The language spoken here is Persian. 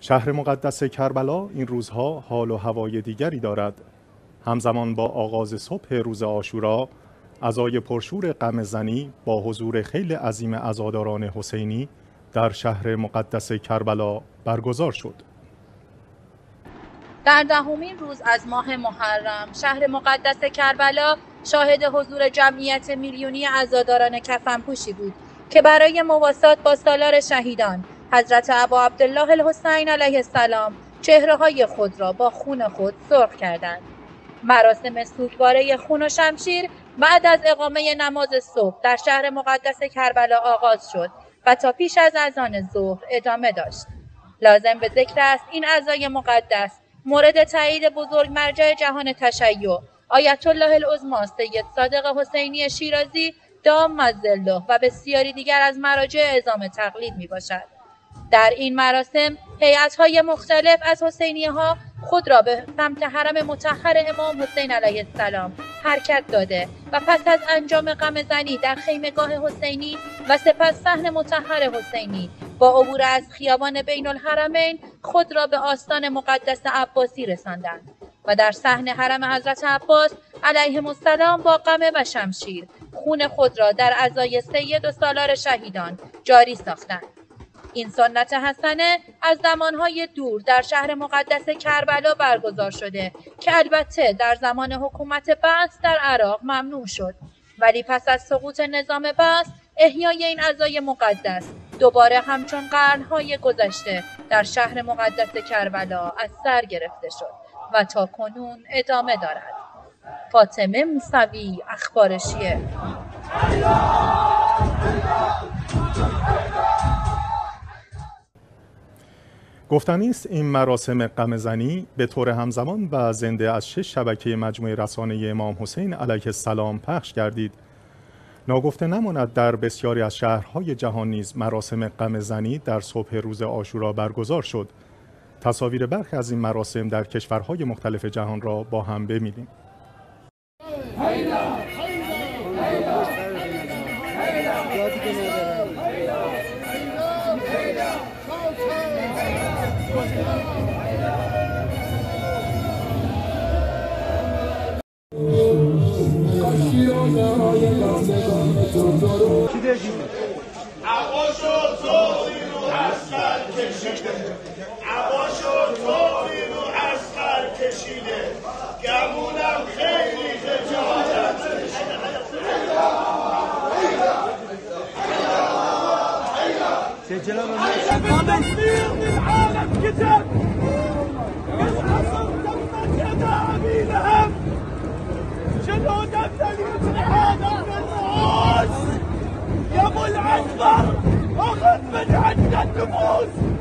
شهر مقدس کربلا این روزها حال و هوای دیگری دارد. همزمان با آغاز صبح روز عاشورا، عزای پرشور غم‌زنی با حضور خیل عظیم عزاداران حسینی در شهر مقدس کربلا برگزار شد. در دهمین روز از ماه محرم، شهر مقدس کربلا شاهد حضور جمعیت میلیونی عزاداران کفنپوشی بود که برای مواسات با سالار شهیدان حضرت ابا عبدالله الحسین علیه السلام چهره‌های خود را با خون خود سرخ کردند. مراسم سوگواره خون و شمشیر بعد از اقامه نماز صبح در شهر مقدس کربلا آغاز شد و تا پیش از اذان ظهر ادامه داشت. لازم به ذکر است این عزای مقدس مورد تایید بزرگ مرجع جهان تشیع آیت الله العظمی سید صادق حسینی شیرازی دام الظل و بسیاری دیگر از مراجع اعزام تقلید می باشد. در این مراسم هیئت‌های مختلف از حسینی‌ها خود را به سمت حرم مطهر امام حسین علیه السلام حرکت داده و پس از انجام غم‌زنی در خیمه‌گاه حسینی و سپس صحن مطهر حسینی با عبور از خیابان بین الحرمین خود را به آستان مقدس عباسی رساندند و در صحن حرم حضرت عباس علیهم السلام با قمه و شمشیر خون خود را در عزای سید و سالار شهیدان جاری ساختند. این سنت حسنه از زمانهای دور در شهر مقدس کربلا برگزار شده که البته در زمان حکومت بعث در عراق ممنوع شد، ولی پس از سقوط نظام بعث احیای این عزای مقدس دوباره همچون قرنهای گذشته در شهر مقدس کربلا از سر گرفته شد و تا کنون ادامه دارد. فاطمه موسوی، اخبار شیعه. گفتنی است این مراسم غم‌زنی به طور همزمان و زنده از 6 شبکه مجموعه رسانه‌ای امام حسین علیه السلام پخش گردید. ناگفته نماند در بسیاری از شهرهای جهان نیز مراسم غم‌زنی در صبح روز عاشورا برگزار شد. تصاویر برخی از این مراسم در کشورهای مختلف جهان را با هم ببینیم. يا ابو العنبر اخذ من عندنا النفوس